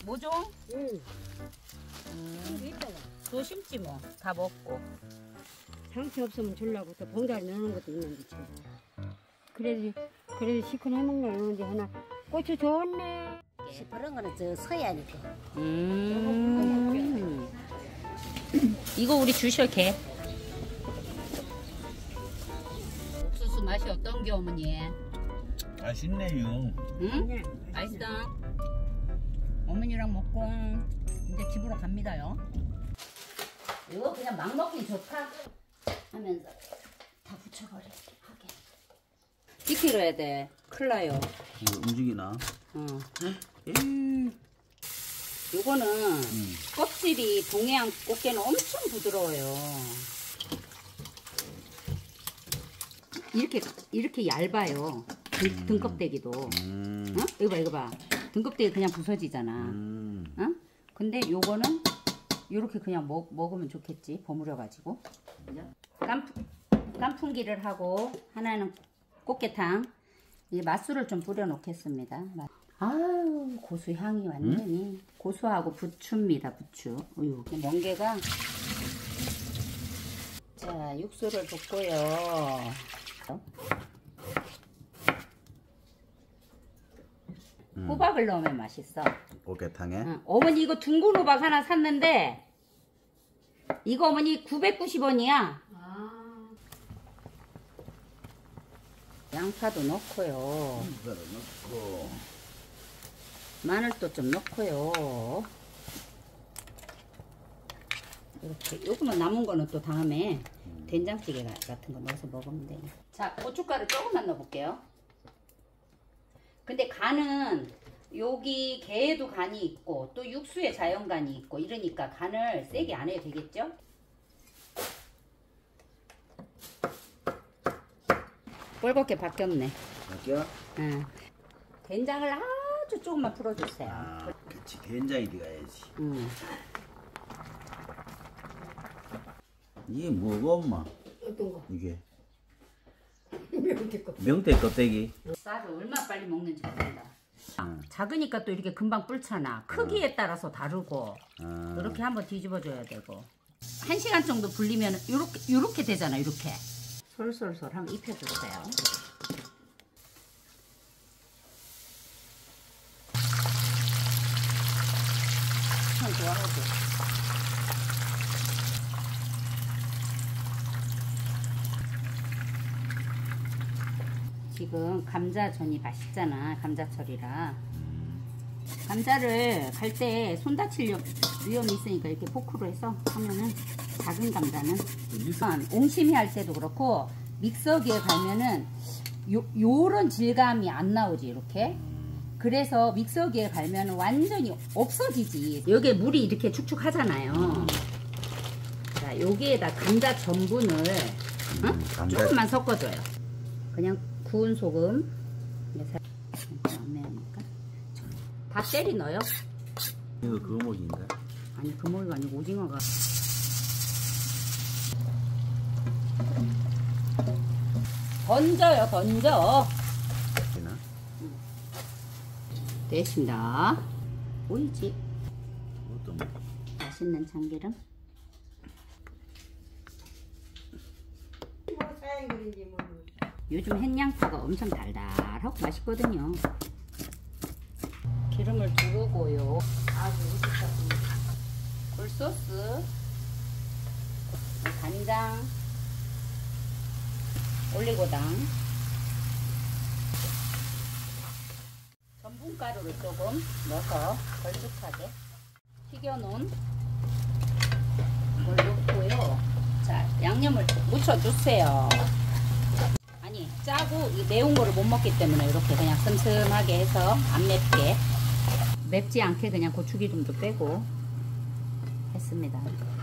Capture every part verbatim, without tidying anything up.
모종? 응. 음. 또 심지 뭐. 다 먹고. 상처 없으면 주려고 또 봉다리 넣는 것도 있는데 참. 그래도 그래도 시큰 해먹는 거 있는데 하나 고추 좋네. 그런 거는 저 서야니까. 음. 이거 우리 주셔 개. 옥수수 맛이 어떤 게 어머니? 맛있네요. 응? 맛있어. 어머니랑 먹고 이제 집으로 갑니다요. 이거 그냥 막 먹기 좋다 하면서 다 붙여버려. 하게. 지키러야 돼. 큰일 나요. 이거 움직이나? 어. 음. 요거는 음. 껍질이 동해안 꽃게는 엄청 부드러워요. 이렇게 이렇게 얇아요. 등, 음. 등껍데기도. 음. 어? 이거 봐, 이거 봐. 등껍데기 그냥 부서지잖아. 음. 어? 근데 요거는 요렇게 그냥 먹, 먹으면 좋겠지. 버무려가지고. 깐풍, 깐풍기를 하고 하나는 꽃게탕. 이제 맛술을 좀 뿌려 놓겠습니다. 아유, 고수 향이 완전히 음? 고수하고 부추입니다. 부추. 우유. 멍게가 자 육수를 붓고요. 음. 호박을 넣으면 맛있어. 꽃게탕에? 응. 어머니 이거 둥근 호박 하나 샀는데 이거 어머니 구백구십 원이야. 아. 양파도 넣고요. 양파도 넣고 마늘도 좀 넣고요. 이렇게 요거만 남은 거는 또 다음에 음. 된장찌개 같은 거 넣어서 먹으면 돼요. 자, 고춧가루 조금만 넣어볼게요. 근데 간은 여기 게에도 간이 있고 또 육수에 자연간이 있고 이러니까 간을 세게 안 해도 되겠죠? 뻘겋게 바뀌었네. 바뀌어? 응. 된장을 아주 조금만 풀어주세요. 아, 그렇지. 된장이 들어가야지. 응. 이게 뭐고 엄마? 어떤 거? 이게 명태 거. 명태 껍데기. 쌀을 얼마나 빨리 먹는지 모른다. 응. 작으니까 또 이렇게 금방 불잖아. 크기에 응. 따라서 다르고 아. 이렇게 한번 뒤집어줘야 되고 한 시간 정도 불리면 이렇게 이렇게 되잖아. 이렇게 솔솔솔 한번 입혀주세요. 참 좋아하고. 지금 감자전이 맛있잖아. 감자철이라. 감자를 갈 때 손 다칠 위험이 있으니까 이렇게 포크로 해서 하면은 작은 감자는 옹심이 할 때도 그렇고 믹서기에 갈면은 요, 요런 질감이 안 나오지 이렇게. 그래서 믹서기에 갈면은 완전히 없어지지. 여기에 물이 이렇게 축축하잖아요. 자, 여기에다 감자 전분을 응? 음, 감자. 조금만 섞어줘요. 그냥 구운 소금 다 때리 넣어요. 이거 거목인가? 아니 거목이가 아니고 오징어가. 던져요 던져. 되나? 응. 됐습니다. 보이지? 어떤 맛있는 참기름. 요즘 햇양파가 엄청 달달하고 맛있거든요. 기름을 두르고요. 아주 맛있습니다. 굴소스, 간장, 올리고당, 전분가루를 조금 넣어서 걸쭉하게 튀겨놓은 걸 넣고요. 자, 양념을 묻혀주세요. 아니, 짜고 매운 거를 못 먹기 때문에 이렇게 그냥 슴슴하게 해서 안 맵게, 맵지 않게 그냥 고추기름도 빼고 했습니다.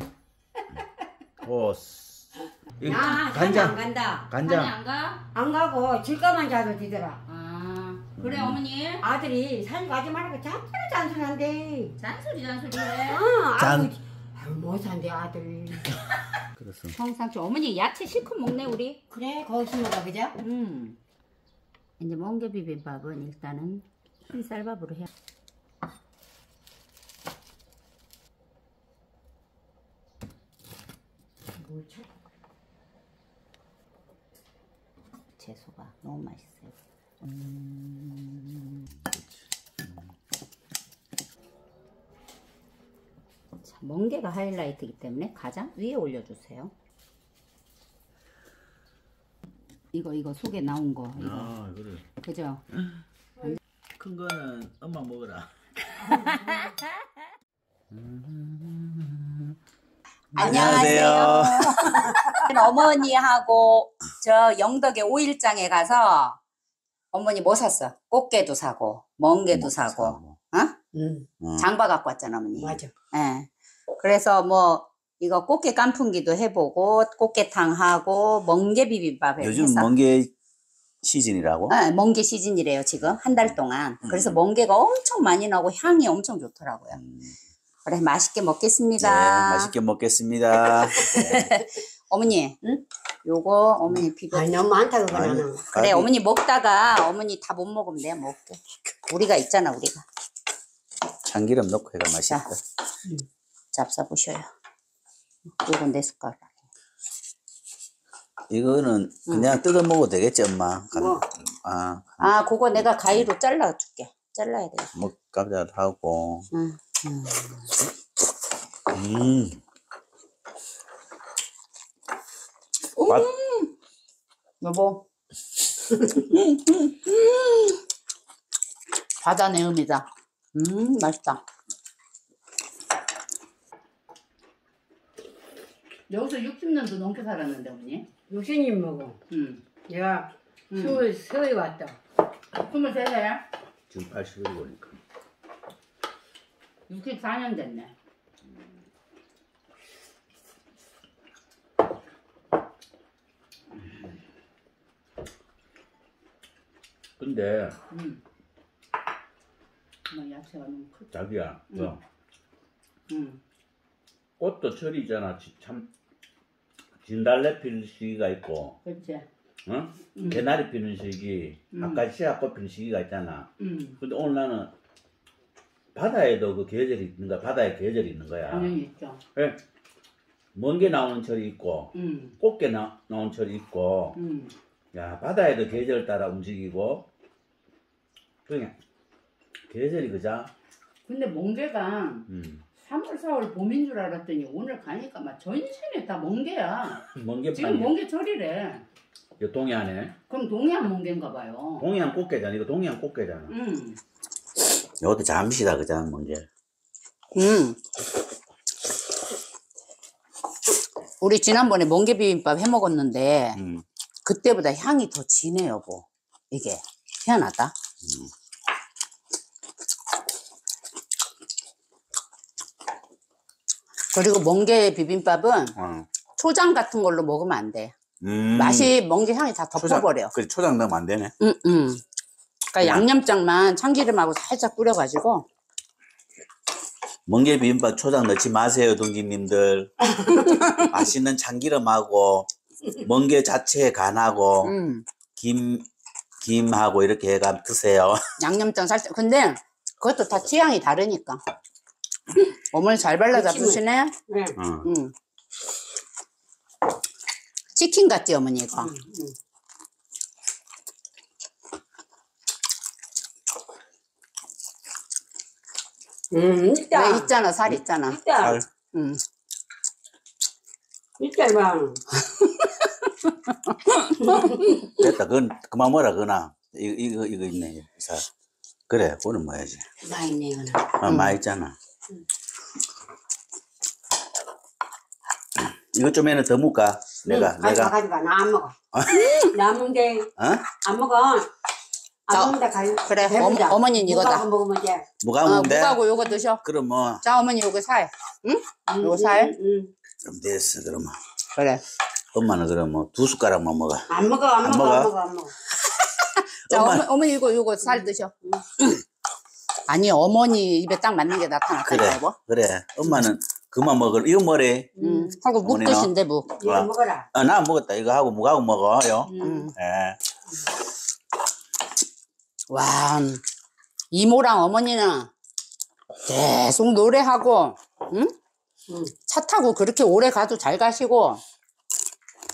오, 야, 간장 안 간다. 간장 안 가? 안 가고 질감만 자도 되더라. 아, 그래 음. 어머니? 아들이 산 가지 말고 잔소리 잔소리한대. 잔소리 잔소리 해. 어, 짠. 아이고, 아유, 못 산대 아들. 그렇소. 평상시 어머니 야채 실컷 먹네 우리. 그래 거기서가 그죠? 음. 이제 멍게 비빔밥은 일단은 흰쌀밥으로 해. 채소가 너무 맛있어요. 음. 자, 멍게가 하이라이트이기 때문에 가장 위에 올려주세요. 이거 이거 속에 나온 거 이거. 아, 이거를. 그죠? 큰 거는 엄마 먹어라. 안녕하세요. 어머니하고 저 영덕에 오 일장에 가서 어머니 뭐 샀어? 꽃게도 사고 멍게도 사고, 어? 응. 응. 장바 갖고 왔잖아 어머니. 맞아. 예. 그래서 뭐 이거 꽃게 깐풍기도 해보고 꽃게탕 하고 멍게 비빔밥 해서. 요즘 멍게 시즌이라고? 네, 멍게 시즌이래요 지금 한 달 동안. 음. 그래서 멍게가 엄청 많이 나오고 향이 엄청 좋더라고요. 음. 그래 맛있게 네, 먹겠습니다. 맛있게 먹겠습니다. 어머니, 응? 요거 어머니 비벼. 아니 너무 많다 그거는. 그래 아니, 어머니 먹다가 어머니 다 못 먹으면 내가 먹을게. 우리가 있잖아 우리가. 참기름 넣고 해가 맛있다. 잡숴 보셔요. 요거 내 숟가락. 이거는 그냥 뜯어 먹어도 되겠지 엄마? 뭐? 아, 아 그거 내가 가위로 잘라줄게. 잘라야 돼. 뭐 깜짝하고. 응. 응. 음. 맛. 여보. 바다 내음이다. 음 맛있다. 여기서 육십 년도 넘게 살았는데 어머니? 육십 년 먹어. 응. 내가 음. 스물 서에 왔다. 스물세 살? 지금 팔십일 보니까. 육십사 년 됐네. 근데 응. 뭐 야채가 너무 크다. 자기야, 응. 너 응. 꽃도 철이잖아. 지- 참 진달래 피는 시기가 있고, 그렇지. 응? 응. 개나리 피는 시기, 음. 아카시아 꽃 피는 시기가 있잖아. 응. 근데 오늘 나는 바다에도 그 계절이 있는 거야. 바다에 계절이 있는 거야. 당연히 있죠. 예. 멍게 나오는 철이 있고, 응. 꽃게 나, 나오는 철이 있고, 응. 야, 바다에도 계절 따라 움직이고, 그냥 계절이 그자. 근데 멍게가 음. 삼월, 사월 봄인 줄 알았더니 오늘 가니까 막 전신에 다 멍게야. 멍게 지금 판이 멍게철이래. 요 동해안에 그럼 동해안 멍게인가 봐요. 동해안 꽃게잖아. 이거 동해안 꽃게잖아. 응. 요것도 잠시다 그자 멍게. 응. 우리 지난번에 멍게 비빔밥 해 먹었는데 음. 그때보다 향이 더 진해 여보. 이게 희한하다. 음. 그리고 멍게 비빔밥은 어. 초장 같은 걸로 먹으면 안 돼. 음. 맛이 멍게 향이 다 덮어버려. 초장, 그래, 초장 넣으면 안 되네. 응, 응. 그러니까 그냥. 양념장만 참기름하고 살짝 뿌려가지고. 멍게 비빔밥 초장 넣지 마세요, 동지님들. 맛있는 참기름하고 멍게 자체에 간하고 음. 김 김하고 이렇게 해가 드세요. 양념장 살짝. 근데 그것도 다 취향이 다르니까. 어머니 잘 발라 잡수시네? 네. 어. 응. 치킨 같지 어머니 이거? 응, 응. 음, 있다. 왜 있잖아 살 있잖아. 있다. 살. 응. 있다, 이봐. 됐다. 그건 그만 먹어라, 그나. 이거 이거 이거 있네. 이 살. 그래, 그거는 뭐야지. 많이 내 이거는. 어, 음. 맛있잖아. 이것 좀 해는 더 먹까? 내가 응, 가져가, 내가 가져가. 나 안 먹어. 남은 게 어? 안 먹어. 자, 안 먹는다, 가요. 그래 배부르다. 어, 어머니는 이거다. 무가고 먹으면 돼. 뭐가 어, 먹는데? 무가고 요거 드셔. 그럼 뭐 좀 자 어머니 요거 살. 응? 응, 요거 살? 응, 응. 됐어. 그러면 그래. 엄마는 그럼 뭐 두 숟가락만 먹어. 안 먹어, 안, 안 먹어, 먹어? 안 먹어, 안 먹어. 자 엄마. 어머, 어머니 이거 요거 살 드셔. 아니 어머니 입에 딱 맞는 게 나타났다 그래, 여보. 그래. 엄마는 그만 먹어. 이거 뭐래? 응. 하고 묵 어머니는? 드신대 묵. 이거 어. 먹어라. 아, 나 먹었다. 이거 하고 뭐하고 먹어요? 응. 예. 와 이모랑 어머니는 계속 노래하고 응? 응. 차 타고 그렇게 오래 가도 잘 가시고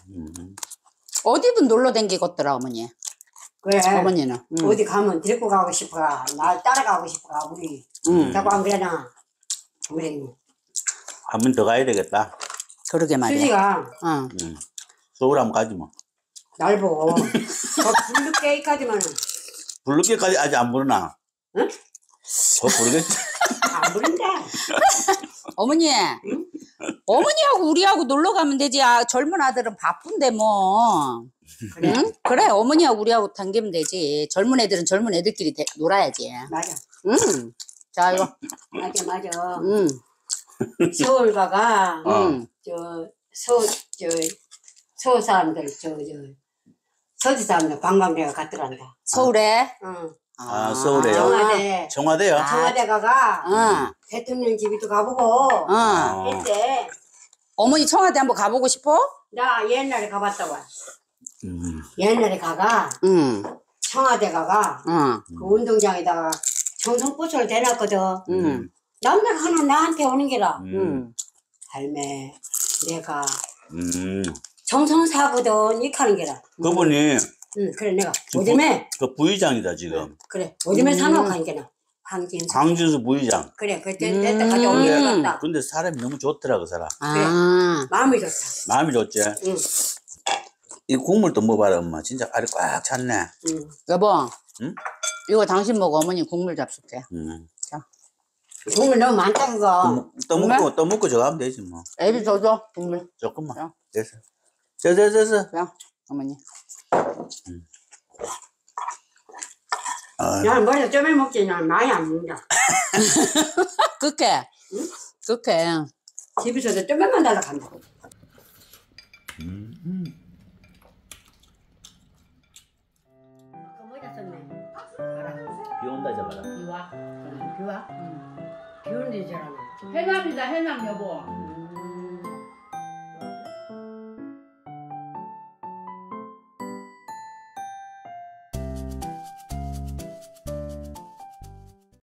음. 어디든 놀러 댕기겠더라 어머니. 그래. 어머니는. 음. 어디 가면 데리고 가고 싶어가. 날 따라가고 싶어가 우리. 음. 자꾸 안 그러나. 우리 한 번 더 가야 되겠다. 그러게 말이야. 수지가 어. 음. 서울 한번 가지 뭐. 날 보고 저 불늦게까지만은 블루게까지 아직 안 부르나? 응? 더 부르겠지. 안 부른다. 어머니. 어머니하고 우리하고 놀러 가면 되지. 아, 젊은 아들은 바쁜데 뭐. 그래. 응? 그래 어머니하고 우리하고 당기면 되지. 젊은 애들은 젊은 애들끼리 대, 놀아야지. 맞아. 응. 자 이거. 맞아 맞아. 응. 서울 가가 어. 응. 저서저 서울 사람들 저 저 서지 사람들 관광대가 갔더란다. 서울에. 응. 아, 서울에요? 청와대 청와대요? 청와대 가가 응. 대통령 집에도 가보고 응. 어. 했대. 어머니 청와대 한번 가보고 싶어? 나 옛날에 가봤다 와. 음. 옛날에 가가 응. 청와대 가가 응. 그 운동장에다가 청송꽃을 대놨거든. 응. 남자가 하나 나한테 오는 게라. 음. 응. 할매 내가 음. 정성사거든 이렇게 하는 게라. 그분이 응 그래 내가 지금 오줌에 그 부의장이다 지금. 그래 오줌에 음. 사놓고 하는 게나. 황진수. 강진수 부의장. 그래 그때 음. 때때까지 오는 게 음. 같다. 근데 사람이 너무 좋더라 그 사람. 아. 마음이 좋다. 마음이 좋지. 응. 이 국물도 먹어봐라 엄마. 진짜 알이 꽉 찼네. 응. 여보. 응? 이거 당신 먹어. 어머니 국물 잡숫게. 음. 국물 너무 많다 그거. 또 정말? 먹고 또 먹고 저거 하면 되지 뭐. 애비 줘줘. 국물. 조금만. 야. 됐어. 됐어 됐어. 야 어머니. 아, 난 머리에 좀 해먹지 난 많이 안 먹는다. 그렇게. 그렇게. 집에서도 좀만 달라 간다. 음, 음. 그 모자 썼네. 비 온다 잡아라. 비와. 비와. 비 오는데 잘하네. 해남이다 해남 여보.